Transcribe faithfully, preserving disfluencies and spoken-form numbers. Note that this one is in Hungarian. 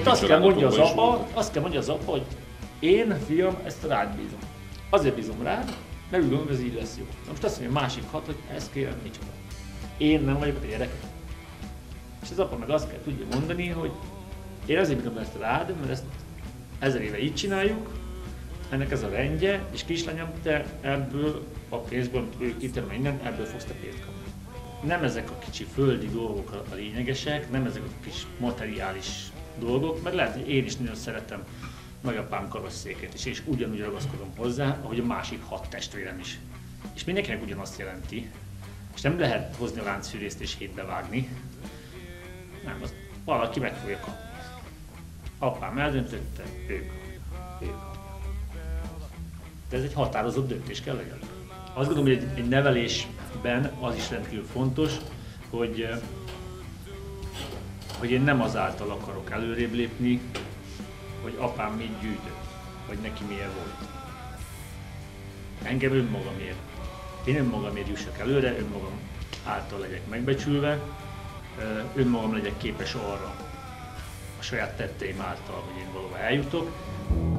Tehát azt kell mondja az apa, azt kell mondja az apa, hogy én, fiam, ezt rád bízom. Azért bízom rád, mert úgy gondolom, hogy ez így lesz jó. Na most azt mondja a másik hat, hogy ezt kérem, micsoda. Én nem vagyok a gyerek. És az apa meg azt kell tudja mondani, hogy én azért bízom ezt rád, mert ezt ezer éve így csináljuk, ennek ez a rendje, és kislányom, te ebből a pénzből, amit ők itt minden, ebből fogsz te pénzt kapni. Nem ezek a kicsi földi dolgok a lényegesek, nem ezek a kis materiális dolgok, mert lehet, hogy én is nagyon szeretem nagyapám karosszékét, és én is ugyanúgy ragaszkodom hozzá, ahogy a másik hat testvérem is. És mindenkinek ugyanazt jelenti, és nem lehet hozni a láncfűrészt és hétbe vágni, nem, az valaki meg fogja kapni. Apám eldöntötte, ők, ők. De ez egy határozott döntés kell legyen. Azt gondolom, hogy egy, egy nevelésben az is rendkívül fontos, hogy, hogy én nem azáltal akarok előrébb lépni, hogy apám mit gyűjtött, vagy neki milyen volt. Engem önmagamért. Én önmagamért jussak előre, önmagam által legyek megbecsülve, önmagam legyek képes arra, a saját tetteim által, hogy én valahol eljutok.